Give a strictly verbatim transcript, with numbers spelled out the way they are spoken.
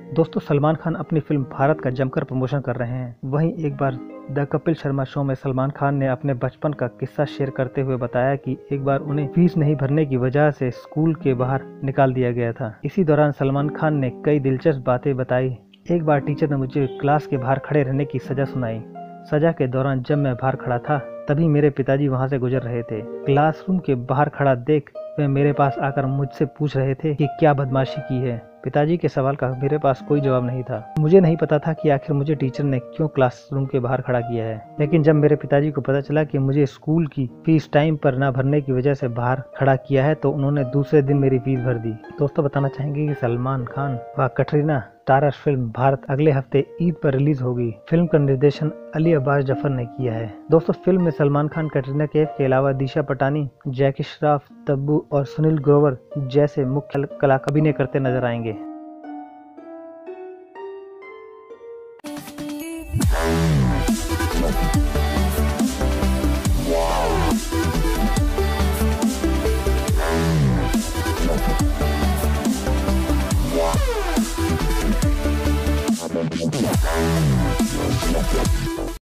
दोस्तों, सलमान खान अपनी फिल्म भारत का जमकर प्रमोशन कर रहे हैं। वहीं एक बार द कपिल शर्मा शो में सलमान खान ने अपने बचपन का किस्सा शेयर करते हुए बताया कि एक बार उन्हें फीस नहीं भरने की वजह से स्कूल के बाहर निकाल दिया गया था। इसी दौरान सलमान खान ने कई दिलचस्प बातें बताई। एक बार टीचर ने मुझे क्लास के बाहर खड़े रहने की सजा सुनाई। सजा के दौरान जब मैं बाहर खड़ा था तभी मेरे पिताजी वहां से गुजर रहे थे। क्लासरूम के बाहर खड़ा देख वे मेरे पास आकर मुझसे पूछ रहे थे कि क्या बदमाशी की है। पिताजी के सवाल का मेरे पास कोई जवाब नहीं था। मुझे नहीं पता था कि आखिर मुझे टीचर ने क्यों क्लासरूम के बाहर खड़ा किया है। लेकिन जब मेरे पिताजी को पता चला कि मुझे स्कूल की फीस टाइम पर ना भरने की वजह से बाहर खड़ा किया है तो उन्होंने दूसरे दिन मेरी फीस भर दी। दोस्तों, बताना चाहेंगे कि सलमान खान व कटरीना स्टारर फिल्म भारत अगले हफ्ते ईद पर रिलीज होगी। फिल्म का निर्देशन अली अब्बास जफर ने किया है। दोस्तों, फिल्म में सलमान खान, कटरीना कैफ के अलावा दिशा पटानी, जैकी श्रॉफ, तब्बू और सुनील ग्रोवर जैसे मुख्य कलाकार अभिनय करते नजर आएंगे। Wow.